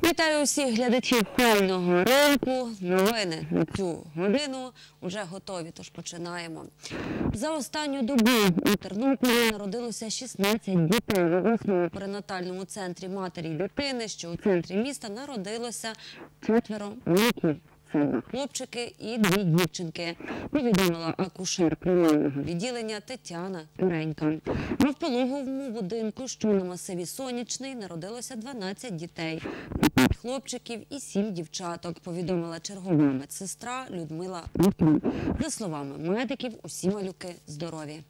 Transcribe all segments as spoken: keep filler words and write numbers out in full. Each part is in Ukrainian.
Вітаю усіх глядачів «Пального ринку». Новини на цю годину вже готові, тож починаємо. За останню добу у Тернополі народилося шістнадцять дітей. В обласному перинатальному центрі матері і дитини, що у центрі міста, народилося четверо малюків. Це два хлопчики і дві дівчинки, повідомила акушер приймального відділення Тетяна Туренька. В пологовому будинку, що на масиві Сонячний, народилося дванадцять дітей, п'ять хлопчиків і сім дівчаток, повідомила чергова медсестра Людмила Рутун. За словами медиків, усі малюки здорові.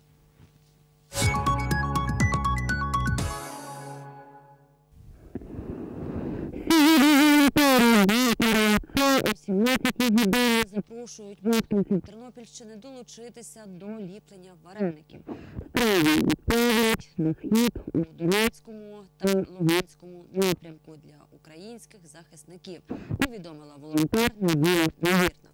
О сімнадцятій годині запрошують мешканців Тернопільщини долучитися до ліплення вареників. Справи відправлять на хліб у Донецькому та Луганському напрямку для українських захисників, повідомила волонтер Надія Нагірна.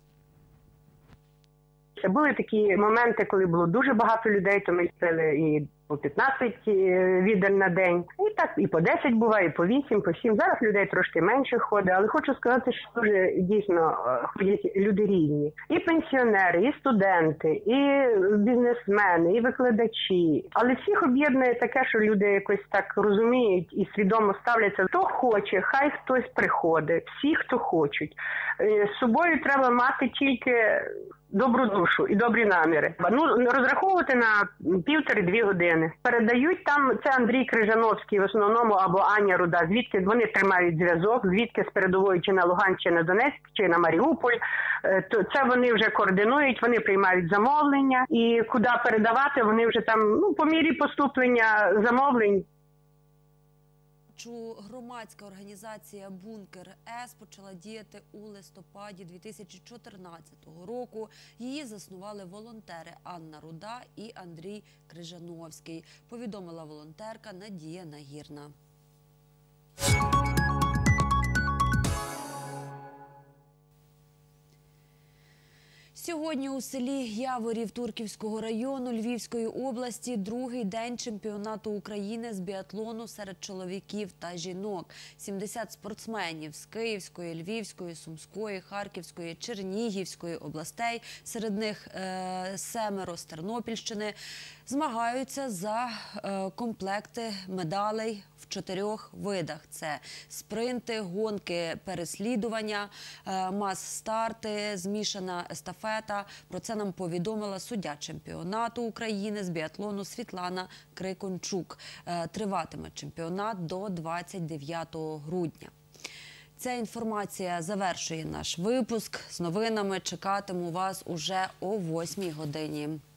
Були такі моменти, коли було дуже багато людей, то ми ліпили і по п'ятнадцять відер на день. І так, і по десять буває, і по вісім, по сім. Зараз людей трошки менше ходить, але хочу сказати, що дуже дійсно ходять люди різні. І пенсіонери, і студенти, і бізнесмени, і викладачі. Але всіх об'єднує таке, що люди якось так розуміють і свідомо ставляться. Хто хоче, хай хтось приходить. Всі, хто хочуть. З собою треба мати тільки добру душу і добрі наміри. Ну, розраховувати на півтори-дві години. Передають там, це Андрій Крижановський в основному, або Аня Руда, звідки вони тримають зв'язок, звідки з передової чи на Луганськ, чи на Донецьк, чи на Маріуполь. То це вони вже координують, вони приймають замовлення. І куди передавати, вони вже там, ну, по мірі поступлення замовлень. Громадська організація «Бункер-С» почала діяти у листопаді дві тисячі чотирнадцятого року. Її заснували волонтери Анна Руда і Андрій Крижановський, повідомила волонтерка Надія Нагірна. Сьогодні у селі Яворів Турківського району Львівської області другий день чемпіонату України з біатлону серед чоловіків та жінок. сімдесят спортсменів з Київської, Львівської, Сумської, Харківської, Чернігівської областей, серед них е, семеро з Тернопільщини, змагаються за е, комплекти медалей в чотирьох видах. Це спринти, гонки, переслідування, е, мас-старти, змішана естафета. Про це нам повідомила суддя чемпіонату України з біатлону Світлана Крикончук. Е, триватиме чемпіонат до двадцять дев'ятого грудня. Ця інформація завершує наш випуск. З новинами чекатиму вас уже о восьмій годині.